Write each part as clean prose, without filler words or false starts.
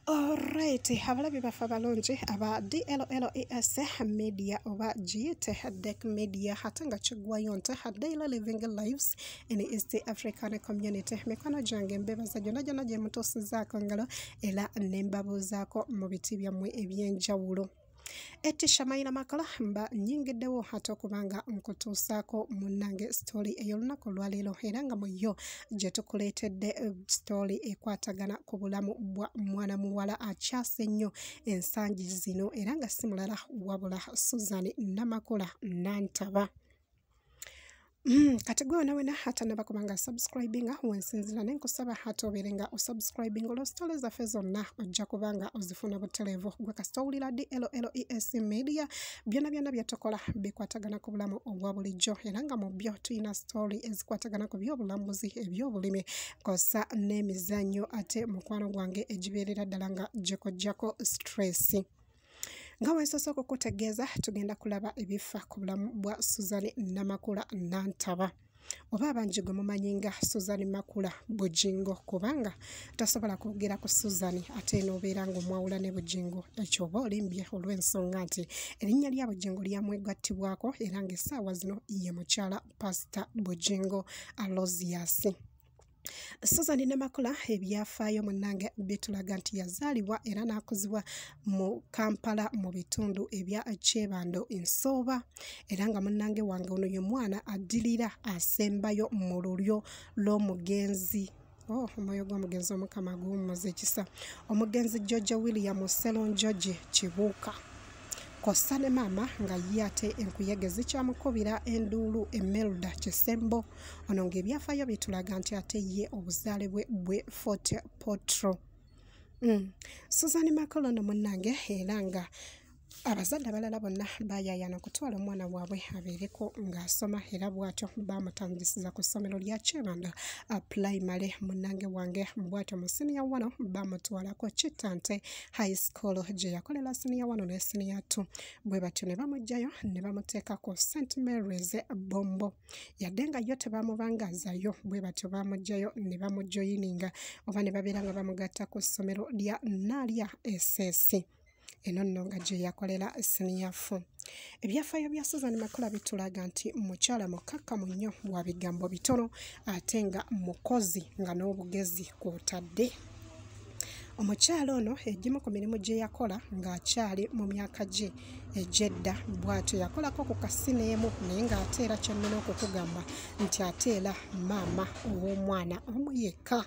Alright, abalabi baffe abalungi aba DLLES media oba giyite Deck media ate nga kiggwayo nte Daily Living Lives in East African Community. Mikono gyange mbebaza gyonna gye mutuusizaako ngalo era ne mbabuuzaako mu biti byammwe eby'enjawulo. Etisha Maina Makula mba nyingiddewo ate okubanga nkutuusaako munnange story ey'olunaku lwaleero era nga mu yo gye tukuleetedde story ekwatagana ku bulamu bwa mwana muwala akyase nnyo ensangi zino era nga si mulala wabula Suzan Makula Nantaba. Kati gwe wena atanaba kubanga subscribing wensinzira nenkusaba hata oberenga osubscribing olwo stories zaffe zonna ojja kubanga ozifuna butelevu gwe kasita owulira DLLES media byonna byatukola bikwatagana ku bulamu obwa bulijjo era nga mu byo tulina story ezikwatagana ku by'obulambuzi eby'obulime kosa n'emizannyo ate mukwano gwange egibeerera ddala nga gyekojjako stress. Nga wensoose okukutegeeza tugenda kulaba ebifa ku bulamu bwa Suzan Makula Nantaba oba abangi gwe mumanyi nga Suzan Makula Bujjingo kubanga tasobola kwogera ku Suzan ate n'obeera ng'omwawula ne Bujjingo ekyo oba olimbye olw'ensonga nti erinnya lya Bujjingo lyamwegattibwako era ng'essaawa zino ye mukyala Pastor Bujjingo Aloysius. Suzan Makula ebyafaayo munnange bitulaga nti yazaalibwa era n'akuzibwa mu Kampala mu bitundu ebya Kyebando Nsooba era nga munnange wange ono ye mwana addirira asembayo mu lulyo lw'omugenzi omwoyo gw'omugenzi omukama guwummuza ekisa omugenzi George William Selon George Kibuuka kosa ne maama nga ye ate enkuyege zikyamukubira enduulu Emelda Kisembo ono ng'ebyafaayo bitulaga nti ate ye obuzaale bwe Fort Potro. Suzan Makula ono munnange era nga abazadde abalala bonna bayaayana okutwala omwana waabwe abeereko ng'asoma era bw'atyo bamutandisiza ku ssomero lya Kyebando primary munnange wange bw'atyo mu senior 1 bamutwalako Kitante High School gye yakolera senior 1 ne senior 2 bwe batyo ne bamuggyayo ne bamuteeka ku St Mary's Bombo yadde nga yo tebamubangaazayo bwe batyo bamuggyayo ne bamujoyininga oba ne babeera nga bamugatta ku ssomero lya Naalya SS eno nno nga gye yakolera senior 4. Ebyafaayo bya Suzan Makula bitulaga nti mukyala mukkakkamu nnyo wa bigambo bitono ate nga mukozi nga n'obugezi kw'otadde. Omukyala ono egimu ku mirimu gye yakola ng'akyali mu myaka gye egy'edda bw'atyo yakolako ku kasineemu naye ng'ate era kyennina okukugamba nti ate era maama ow'omwana omu yekka.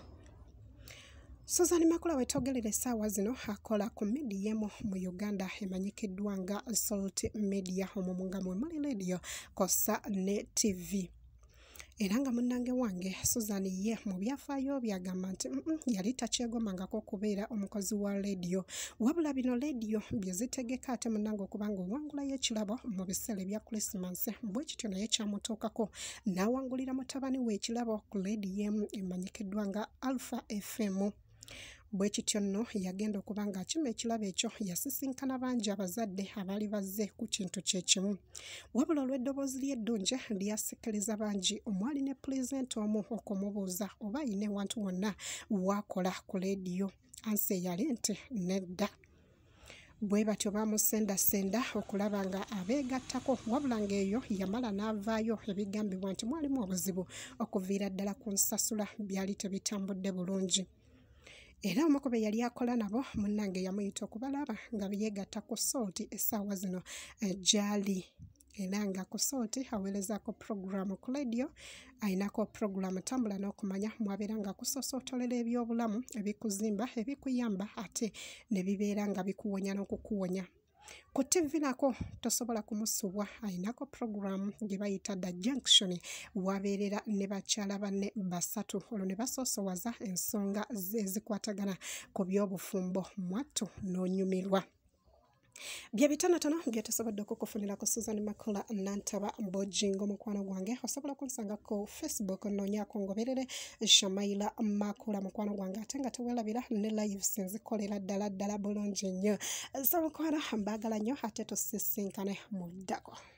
Suzan Makula wetwogerera essaawa zino akola ku media mu Uganda emanyikiddwa nga Salt Media omwo nga mwe muli radio kosa ne TV. Era nga munnange wange Suzan ye mu byafaayo byagamba nti yali takyegomangako okubeera omukozi wa radio wabula bino radio bye zitegeka ate munnange okubanga owangulayo ekirabo mu biseera ebya Christmas bwe kityo naye kyamutuukako n'awangulira mutabani we ekirabo ku radio emanyikiddwa nga Alpha FM. Bwe kityo nno yagenda okuba ng'akima ekirabo ekyo yasisinkana bangi abazadde abaali bazze ku kintu kye kimu wabula olw'eddoboozi ly'eddungi lyasikiriza bangi omwali ne pulezidenti omu okumubuuza oba ayina ewantu wonna waakola ku leediyo ansi eyali nti nedda. Bwe batyo bamusendasenda okulaba nga abeegattako wabula ng'eyo yamala n'avaayo ebigambibwa nti mwalimu obuzibu okuviira ddala ku nsasula byali tebitambudde bulungi. Era omukobe yali akola nabo munnange yamuyita okubalaba nga yeegatta ku Salt essaawa zino gyali era nga ku Salt aweerezaako programu ku radio ayinako programu tambula n'okumanya mwabeera nga kusosootolera ebyobulamu ebikuzimba ebikuyamba ate ne bibeera nga bikuwonya n'okukuwonya. Ku TV nako tosobola kumusubwa ayinako programu gye bayita The Junction wabeerera ne bakyala banne basatu olwo ne basoosowaza ensonga ezikwatagana ku by'obufumbo mwattu n'onyumirwa. Bye bitonotono bye tusobodde okukufunira ku Suzan Makula Nantaba Bujjingo mukwano gwange osobola kunsanga ku Facebook noonyaako ngoberere Shamaila Makula mukwano gwange ate nga teweelabira ne lives nzikolera ddala bulungi nnyo so mukwano mbaagala nnyo ate tusisinkane mu ddako.